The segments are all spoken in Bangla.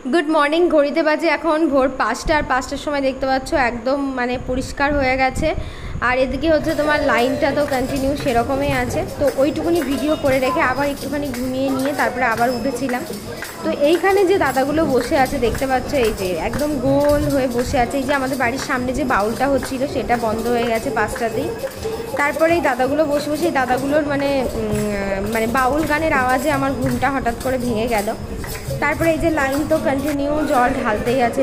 Good morning. ঘড়িতে বাজে এখন ভোর 5টা, আর 5টার সময় দেখতে পাচ্ছ একদম মানে পরিষ্কার হয়ে গেছে। আর এদিকে হচ্ছে তোমার লাইনটা তো কন্টিনিউ সেরকমই আছে, তো ওইটুকুনি ভিডিও করে রেখে আবার একটুখানি ঘুমিয়ে নিয়ে তারপরে আবার উঠেছিলাম। তো এইখানে যে দাদাগুলো বসে আছে দেখতে পাচ্ছ, এই যে একদম গোল হয়ে বসে আছে। এই যে আমাদের বাড়ির সামনে যে বাউলটা হচ্ছিল সেটা বন্ধ হয়ে গেছে 5টাতেই। তারপরে এই দাদাগুলো বসে বসে এই দাদাগুলোর মানে বাউল গানের আওয়াজে আমার ঘুমটা হঠাৎ করে ভেঙে গেল। তারপরে এই যে লাইন তো কন্টিনিউ জল ঢালতেই আছে,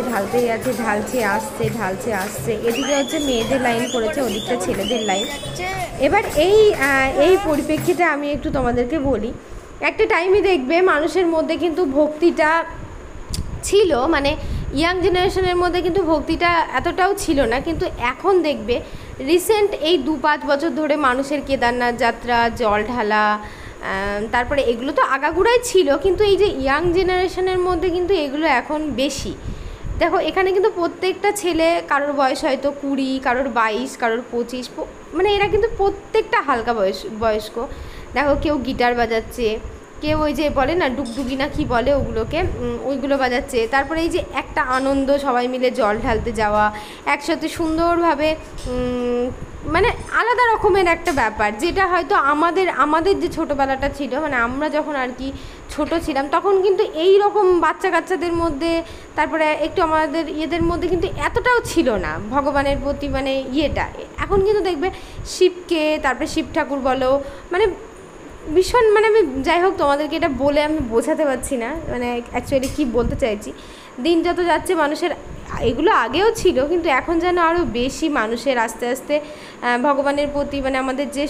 ঢালছে আসছে। এদিকে হচ্ছে মেয়েদের লাইন পড়েছে, ওদিকটা ছেলেদের লাইন। এবার এই পরিপ্রেক্ষিতে আমি একটু তোমাদেরকে বলি, একটা টাইমে দেখবে মানুষের মধ্যে কিন্তু ভক্তিটা ছিল, মানে ইয়াং জেনারেশনের মধ্যে কিন্তু ভক্তিটা এতটাও ছিল না। কিন্তু এখন দেখবে রিসেন্ট এই 2-5 বছর ধরে মানুষের কেদারনাথ যাত্রা, জল ঢালা, তারপরে এগুলো তো আগাগোড়াই ছিল, কিন্তু এই যে ইয়াং জেনারেশনের মধ্যে কিন্তু এগুলো এখন বেশি। দেখো এখানে কিন্তু প্রত্যেকটা ছেলে, কারোর বয়স হয়তো 20, কারোর 22, কারোর 25, মানে এরা কিন্তু প্রত্যেকটা হালকা বয়স্ক। দেখো কেউ গিটার বাজাচ্ছে, কেউ ওই যে বলে না ডুগডুগি না কি বলে ওইগুলো বাজাচ্ছে। তারপরে এই যে একটা আনন্দ, সবাই মিলে জল ঢালতে যাওয়া একসাথে সুন্দরভাবে, মানে আলাদা রকমের একটা ব্যাপার, যেটা হয়তো আমাদের যে ছোটোবেলাটা ছিল, মানে আমরা যখন আর কি ছোট ছিলাম তখন কিন্তু এই রকম বাচ্চা কাচ্চাদের মধ্যে, তারপরে একটু আমাদের ইয়েদের মধ্যে কিন্তু এতটাও ছিল না ভগবানের প্রতি মানে ইয়েটা। এখন কিন্তু দেখবে শিবকে, তারপরে শিব ঠাকুর বলো, মানে ভীষণ, মানে আমি যাই হোক তোমাদেরকে এটা বলে আমি বোঝাতে পারছি না, মানে অ্যাকচুয়ালি কী বলতে চাইছি। দিন যত যাচ্ছে মানুষের, এগুলো আগেও ছিল কিন্তু এখন যেন আরও বেশি মানুষের আস্তে আস্তে ভগবানের প্রতি, মানে আমাদের যে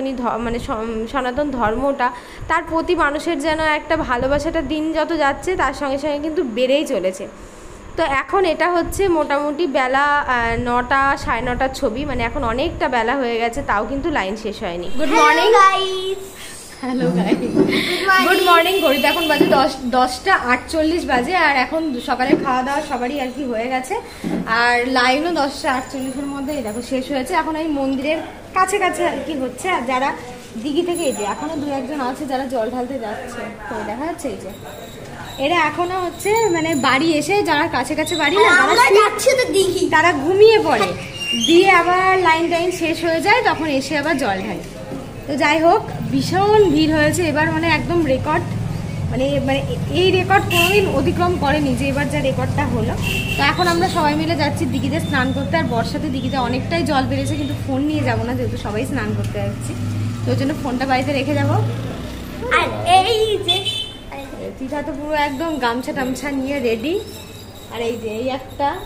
সনাতন ধর্মটা, তার প্রতি মানুষের যেন একটা ভালোবাসাটা দিন যত যাচ্ছে তার সঙ্গে সঙ্গে কিন্তু বেড়েই চলেছে। তো এখন এটা হচ্ছে মোটামুটি বেলা 9টা 9:30 ছবি, মানে এখন অনেকটা বেলা হয়ে গেছে, তাও কিন্তু লাইন শেষ হয়নি। Good morning guys. Hello guys, good morning. ঘড়িতে এখন বাজে 10টা 48 বাজে, আর এখন সকালে খাওয়া দাওয়া সবারই আর কি হয়ে গেছে, আর লাইনও 10টা 48-এর মধ্যে দেখো শেষ হয়েছে। এখন এই মন্দিরের কাছে কাছে আর কি হচ্ছে, আর যারা দিঘি থেকে, এই যে এখনো 2-1 জন আছে যারা জল ঢালতে যাচ্ছে, তো দেখা যাচ্ছে এই যে এরা এখনো হচ্ছে মানে বাড়ি এসে, যারা কাছে কাছে বাড়ি না তারা ঘুমিয়ে পড়ে, দিয়ে আবার লাইন শেষ হয়ে যায়, তখন এসে আবার জল ঢালে। তো যাই হোক, ভীষণ ভিড় হয়েছে এবার, মানে একদম রেকর্ড, মানে এই রেকর্ড কোনোদিন অতিক্রম করেনি যে এবার যা রেকর্ডটা হলো। তো এখন আমরা সবাই মিলে যাচ্ছি দিঘিতে স্নান করতে, আর বর্ষাতে দিঘিতে অনেকটাই জল বেড়েছে, কিন্তু ফোন নিয়ে যাবো না যেহেতু সবাই স্নান করতে যাচ্ছি, তো ওই জন্য ফোনটা বাড়িতে রেখে যাবো। আর এই যে তিথা তো পুরো একদম গামছা টামছা নিয়ে রেডি, আর এই যে এই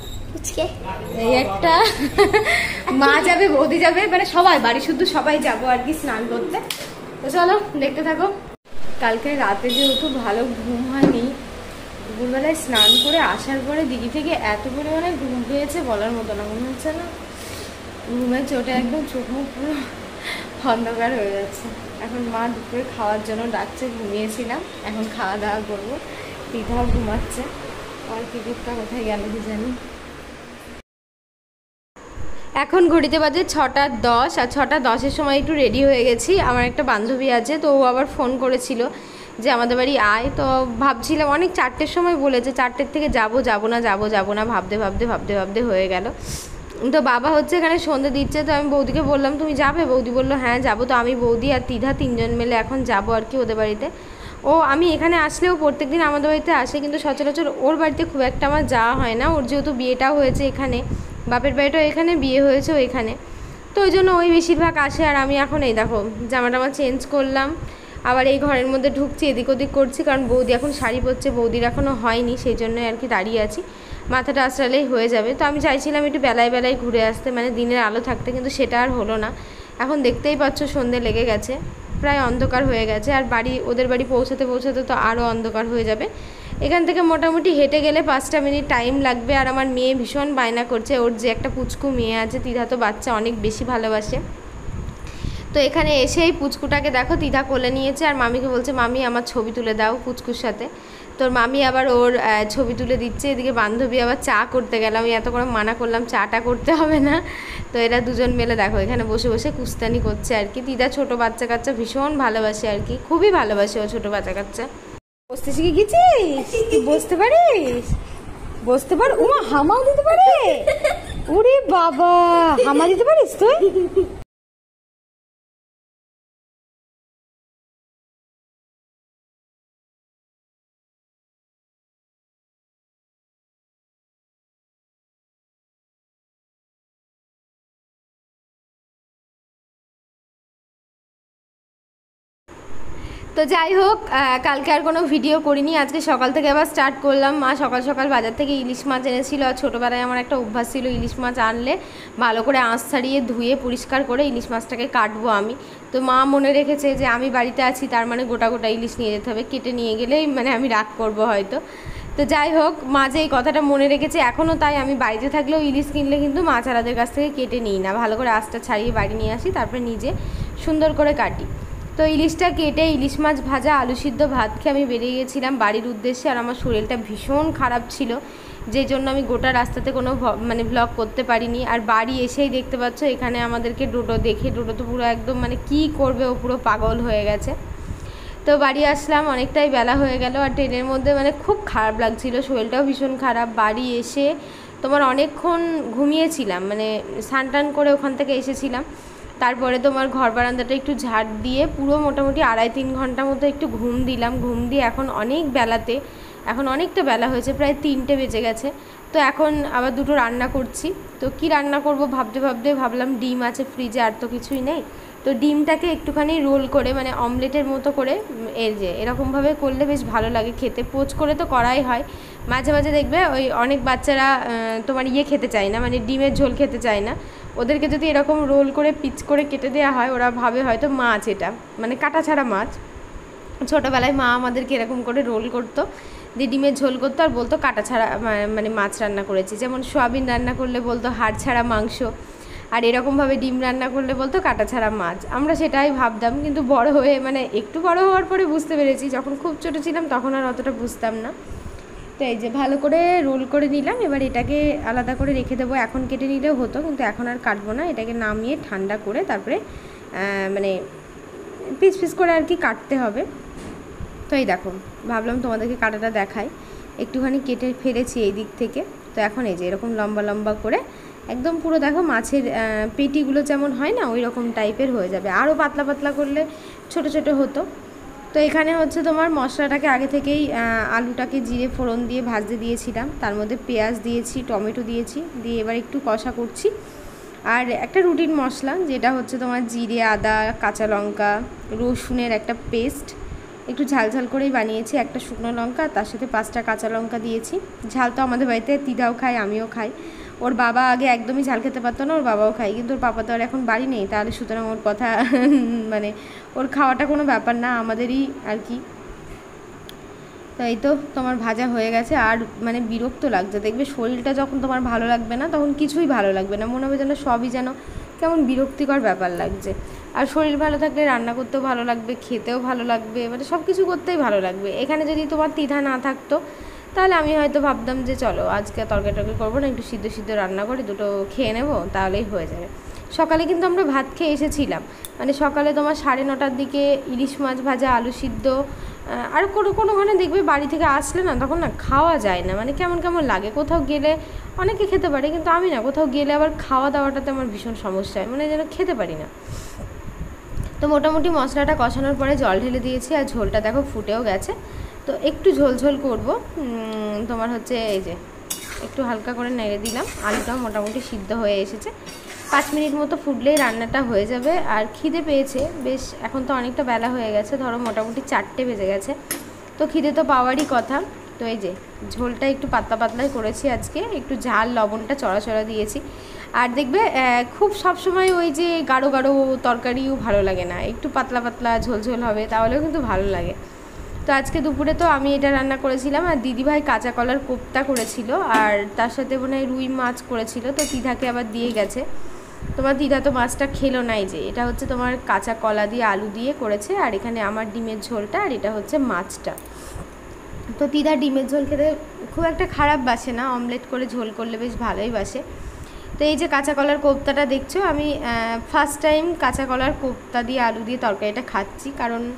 একটা মা যাবে, বৌদি যাবে, মানে সবাই বাড়ি শুধু সবাই যাবো আর কি স্নান করতে। তো চলো দেখতে থাকো। কালকে রাতে যেহেতু ভালো ঘুম হয়নি, দুপুরবেলায় স্নান করে আসার পরে দিঘি থেকে এত পরিমাণে ঘুম পেয়েছে বলার মতো না, মনে হচ্ছে না ঘুমের চোটে একদম চোখ মুখ পুরো অন্ধকার হয়ে যাচ্ছে। এখন মা দুপুরে খাওয়ার জন্য ডাকছে, ঘুমিয়েছিলাম, এখন খাওয়া দাওয়া করবো। দিদাও ঘুমাচ্ছে, আর টিকিটটা কোথায় গেল কি জানি। এখন ঘড়িতে বাজে 6:10, আর 6:10-এর সময় একটু রেডি হয়ে গেছি। আমার একটা বান্ধবী আছে, তো ও আবার ফোন করেছিল যে আমাদের বাড়ি আয়, তো ভাবছিলাম অনেক 4টের সময় বলেছে, 4টের থেকে যাবো না ভাবতে হয়ে গেল। তো বাবা হচ্ছে এখানে সন্ধে দিচ্ছে, তো আমি বৌদিকে বললাম তুমি যাবে? বৌদি বললো হ্যাঁ যাবো। তো আমি, বৌদি আর তিধা 3জন মিলে এখন যাবো আর কি ওদের বাড়িতে। আমি এখানে আসলেও প্রত্যেক দিন আমাদের বাড়িতে আসে, কিন্তু সচরাচর ওর বাড়িতে খুব একটা আমার যাওয়া হয় না। ওর যেহেতু বিয়েটাও হয়েছে এখানে, বাপের বাড়িটাও এখানে, বিয়ে হয়েছে এখানে, তো ওই জন্য ওই বেশিরভাগ আসে। আর আমি এখন এই দেখো জামাটা চেঞ্জ করলাম, আবার এই ঘরের মধ্যে ঢুকছি, এদিক ওদিক করছি, কারণ বৌদি এখন শাড়ি পরছে, বৌদির এখনও হয়নি, সেই জন্যই আর কি দাঁড়িয়ে আছি। মাথাটা আঁচড়ালেই হয়ে যাবে। তো আমি চাইছিলাম একটু বেলায় ঘুরে আসতে, মানে দিনের আলো থাকতে, কিন্তু সেটা আর হলো না। এখন দেখতেই পাচ্ছ সন্ধে লেগে গেছে, প্রায় অন্ধকার হয়ে গেছে, আর ওদের বাড়ি পৌঁছাতে তো আরও অন্ধকার হয়ে যাবে। এখান থেকে মোটামুটি হেঁটে গেলে 5টা মিনিট টাইম লাগবে। আর আমার মেয়ে ভীষণ বায়না করছে, ওর যে একটা পুচকু মেয়ে আছে, তিধা তো বাচ্চা অনেক বেশি ভালোবাসে, তো এখানে এসে এই পুচকুটাকে দেখো তিধা কোলে নিয়েছে, আর মামিকে বলছে মামি আমার ছবি তুলে দাও পুচকুর সাথে। তোর মামি আবার ওর ছবি তুলে দিচ্ছে। এদিকে বান্ধবী আবার চা করতে গেলাম, আমি এত করে মানা করলাম চাটা করতে হবে না, তো এরা দুজন মিলে দেখো এখানে বসে বসে কুস্তানি করছে আর কি। তিধা ছোটো বাচ্চা কাচ্চা ভীষণ ভালোবাসে আর কি, খুবই ভালোবাসে ও ছোটো বাচ্চা কাচ্চা। ও বসতে শিখে গেছিস? তুই বসতে পারিস? বসতে পার? উমা হামাও দিতে পারে? ওরে বাবা, হামা দিতে পারিস তুই? তো যাই হোক, কালকে আর কোনো ভিডিও করিনি, আজকে সকাল থেকে আবার স্টার্ট করলাম। মা সকাল সকাল বাজার থেকে ইলিশ মাছ এনেছিল। আর ছোটোবেলায় আমার একটা অভ্যাস ছিল, ইলিশ মাছ আনলে ভালো করে আঁশ ছাড়িয়ে ধুয়ে পরিষ্কার করে ইলিশ মাছটাকে কাটবো আমি। তো মা মনে রেখেছে যে আমি বাড়িতে আছি, তার মানে গোটা গোটা ইলিশ নিয়ে যেতে হবে, কেটে নিয়ে গেলেই মানে আমি রাগ করবো হয়তো। তো যাই হোক, মা যে এই কথাটা মনে রেখেছে এখনও তাই। আমি বাড়িতে থাকলেও ইলিশ কিনলে কিন্তু মাছওয়ালাদের কাছ থেকে কেটে নিই না, ভালো করে আঁশটা ছাড়িয়ে বাড়ি নিয়ে আসি, তারপরে নিজে সুন্দর করে কাটি। তো ইলিশটা কেটে ইলিশ মাছ ভাজা আলু সিদ্ধ ভাত খেয়ে আমি বেরিয়ে গেছিলাম বাড়ির উদ্দেশ্যে। আর আমার শরীরটা ভীষণ খারাপ ছিল, যে জন্য আমি গোটা রাস্তাতে কোনো মানে ব্লগ করতে পারিনি। আর বাড়ি এসেই দেখতে পাচ্ছ এখানে আমাদেরকে ডোডো দেখে, ডোডো তো পুরো একদম মানে কী করবে, ও পুরো পাগল হয়ে গেছে। তো বাড়ি আসলাম, অনেকটাই বেলা হয়ে গেল। আর ট্রেনের মধ্যে মানে খুব খারাপ লাগছিল, শরীরটাও ভীষণ খারাপ। বাড়ি এসে তোমার অনেকক্ষণ ঘুমিয়েছিলাম, মানে স্নান টান করে ওখান থেকে এসেছিলাম। তারপরে তোমার ঘর বারান্দাটা একটু ঝাড় দিয়ে পুরো মোটামুটি 2.5-3 ঘন্টার মতো একটু ঘুম দিলাম। ঘুম দিয়ে এখন অনেক বেলাতে, এখন অনেকটা বেলা হয়েছে, প্রায় 3টে বেজে গেছে। তো এখন আবার দুটো রান্না করছি। তো কি রান্না করব ভাবতে ভাবতে ভাবলাম ডিম আছে ফ্রিজে, আর তো কিছুই নেই। তো ডিমটাকে একটুখানি রোল করে মানে অমলেটের মতো করে, এর যে এরকমভাবে করলে বেশ ভালো লাগে খেতে। পোচ করে তো করাই হয়, মাঝে মাঝে দেখবে ওই অনেক বাচ্চারা তোমার খেতে চায় না, মানে ডিমের ঝোল খেতে চায় না। ওদেরকে যদি এরকম রোল করে পিচ করে কেটে দেওয়া হয়, ওরা ভাবে হয়তো মাছ, এটা মানে কাটা ছাড়া মাছ। ছোটোবেলায় মা আমাদেরকে এরকম করে রোল করতো, দিয়ে ডিমের ঝোল করতো আর বলতো কাটা ছাড়া মানে মাছ রান্না করেছি। যেমন সোয়াবিন রান্না করলে বলতো হাড় ছাড়া মাংস, আর এরকমভাবে ডিম রান্না করলে বলতো কাটা ছাড়া মাছ। আমরা সেটাই ভাবতাম, কিন্তু বড় হয়ে মানে একটু বড় হওয়ার পরে বুঝতে পেরেছি, যখন খুব ছোটো ছিলাম তখন আর অতটা বুঝতাম না। তো এই যে ভালো করে রোল করে নিলাম, এবার এটাকে আলাদা করে রেখে দেবো। এখন কেটে নিলেও হতো, কিন্তু এখন আর কাটবো না, এটাকে নামিয়ে ঠান্ডা করে তারপরে মানে পিস পিস করে আর কি কাটতে হবে। তো এই দেখো, ভাবলাম তোমাদেরকে কাটাটা দেখাই। একটুখানি কেটে ফেলেছি এই দিক থেকে। তো এখন এই যে এরকম লম্বা লম্বা করে একদম পুরো দেখো মাছের পেটিগুলো যেমন হয় না, ওই রকম টাইপের হয়ে যাবে। আরও পাতলা পাতলা করলে ছোট ছোট হতো। তো এখানে হচ্ছে তোমার মশলাটাকে আগে থেকেই আলুটাকে জিরে ফোড়ন দিয়ে ভাজতে দিয়েছিলাম, তার মধ্যে পেঁয়াজ দিয়েছি, টমেটো দিয়েছি, দিয়ে এবার একটু কষা করছি। আর একটা রুটিন মশলা যেটা হচ্ছে তোমার জিরে, আদা, কাঁচা লঙ্কা, রসুনের একটা পেস্ট, একটু ঝাল ঝাল করেই বানিয়েছি। একটা শুকনো লঙ্কা, তার সাথে 5টা কাঁচা লঙ্কা দিয়েছি। ঝাল তো আমাদের বাড়িতে দিদাও খায়, আমিও খাই। ওর বাবা আগে একদমই ঝাল খেতে পারতো না, ওর বাবাও খায়, কিন্তু ওর পাপা তো আর এখন বাড়ি নেই, তাহলে সুতরাং ওর কথা মানে ওর খাওয়াটা কোনো ব্যাপার না, আমাদেরই আর কি। তো এই তো তোমার ভাজা হয়ে গেছে। আর মানে বিরক্ত লাগছে, দেখবে শরীরটা যখন তোমার ভালো লাগবে না, তখন কিছুই ভালো লাগবে না, মনে হবে যেন সবই যেন কেমন বিরক্তিকর ব্যাপার লাগছে। আর শরীর ভালো থাকলে রান্না করতেও ভালো লাগবে, খেতেও ভালো লাগবে, মানে সব কিছু করতেই ভালো লাগবে। এখানে যদি তোমার দ্বিধা না থাকতো, তাহলে আমি হয়তো ভাবতাম যে চলো আজকে তরকারি টরকারি করবো না, একটু সিদ্ধ সিদ্ধ রান্না করে দুটো খেয়ে নেবো, তাহলেই হয়ে যাবে। সকালে কিন্তু আমরা ভাত খেয়ে এসেছিলাম, মানে সকালে তোমার 9:30টার দিকে ইলিশ মাছ ভাজা আলু সিদ্ধ। আর কোনোখানে দেখবে বাড়ি থেকে আসলে না, তখন না খাওয়া যায় না, মানে কেমন কেমন লাগে। কোথাও গেলে অনেকে খেতে পারে, কিন্তু আমি না, কোথাও গেলে আবার খাওয়া দাওয়াটাতে আমার ভীষণ সমস্যা হয়, মানে যেন খেতে পারি না। তো মোটামুটি মশলাটা কষানোর পরে জল ঢেলে দিয়েছি, আর ঝোলটা দেখো ফুটেও গেছে। তো একটু ঝোল ঝোল করবো, তোমার হচ্ছে এই যে একটু হালকা করে নেড়ে দিলাম। আলুটাও মোটামুটি সিদ্ধ হয়ে এসেছে, 5 মিনিট মতো ফুটলেই রান্নাটা হয়ে যাবে। আর খিদে পেয়েছে বেশ, এখন তো অনেকটা বেলা হয়ে গেছে, ধরো মোটামুটি 4টে বেজে গেছে, তো খিদে তো পাওয়ারই কথা। তো এই যে ঝোলটা একটু পাতলা পাতলাই করেছি আজকে, একটু ঝাল লবণটা চড়া চড়া দিয়েছি। আর দেখবে খুব সবসময় ওই যে গাঢ় গাঢ় তরকারিও ভালো লাগে না, একটু পাতলা পাতলা ঝোল ঝোল হবে, তাহলেও কিন্তু ভালো লাগে। তো আজকে দুপুরে তো আমি এটা রান্না করেছিলাম, আর দিদিভাই কাঁচা কলার কোপ্তা করেছিল, আর তার সাথে মনে হয় রুই মাছ করেছিল। তো দিদাকে আবার দিয়ে গেছে, তোমার দিদা তো মাছটা খেলো নাই। যে এটা হচ্ছে তোমার কাঁচা কলা দিয়ে আলু দিয়ে করেছে, আর এখানে আমার ডিমের ঝোলটা, আর এটা হচ্ছে মাছটা। তো দিদা ডিমের ঝোল খেতে খুব একটা খারাপ বাসে না, অমলেট করে ঝোল করলে বেশ ভালোই বাসে। তো এই যে কাঁচা কলার কোপ্তাটা দেখছো, আমি ফার্স্ট টাইম কাঁচা কলার কোপ্তা দিয়ে আলু দিয়ে তরকারিটা খাচ্ছি, কারণ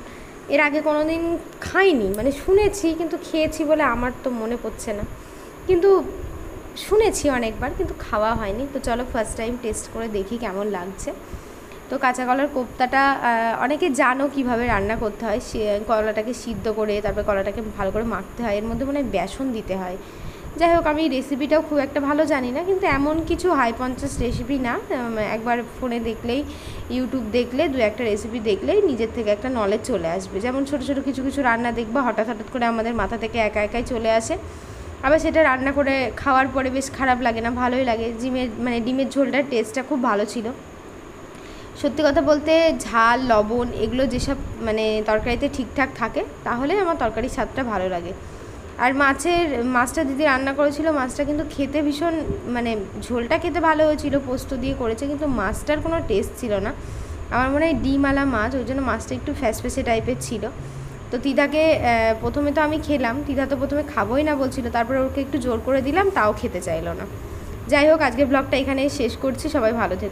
এর আগে কোনো দিন খাইনি, মানে শুনেছি কিন্তু খেয়েছি বলে আমার তো মনে পড়ছে না, কিন্তু শুনেছি অনেকবার কিন্তু খাওয়া হয়নি। তো চলো ফার্স্ট টাইম টেস্ট করে দেখি কেমন লাগছে। তো কাঁচা কলার কোপ্তাটা অনেকে জানো কিভাবে রান্না করতে হয়, কলাটাকে সিদ্ধ করে তারপরে কলাটাকে ভালো করে মাখতে হয়, এর মধ্যে মনে হয় বেসন দিতে হয়। যাই হোক, আমি রেসিপিটাও খুব একটা ভালো জানি না, কিন্তু এমন কিছু হাই পঞ্চাশ রেসিপি না, একবার ফোনে দেখলেই, ইউটিউব দেখলে, দু একটা রেসিপি দেখলেই নিজের থেকে একটা নলেজ চলে আসবে। যেমন ছোটো ছোটো কিছু কিছু রান্না দেখবা হঠাৎ হঠাৎ করে আমাদের মাথা থেকে একা একাই চলে আসে, আবার সেটা রান্না করে খাওয়ার পরে বেশ খারাপ লাগে না, ভালোই লাগে। ডিমের ঝোলটার টেস্টটা খুব ভালো ছিল। সত্যি কথা বলতে ঝাল লবণ এগুলো যেসব মানে তরকারিতে ঠিকঠাক থাকে তাহলে আমার তরকারির স্বাদটা ভালো লাগে। আর মাছটা দিদি রান্না করেছিল, মাছটা কিন্তু খেতে ভীষণ, মানে ঝোলটা খেতে ভালো হয়েছিল, পোস্ত দিয়ে করেছে, কিন্তু মাছটার কোনো টেস্ট ছিল না। আমার মনে হয় ডিমওয়ালা মাছ, ওই জন্য মাছটা একটু ফ্যাসফ্যাসে টাইপের ছিল। তো তিদাকে প্রথমে তো আমি খেলাম, তিদা তো প্রথমে খাবোই না বলছিল, তারপরে ওকে একটু জোর করে দিলাম, তাও খেতে চাইলো না। যাই হোক, আজকের ব্লগটা এখানেই শেষ করছি, সবাই ভালো থেকো।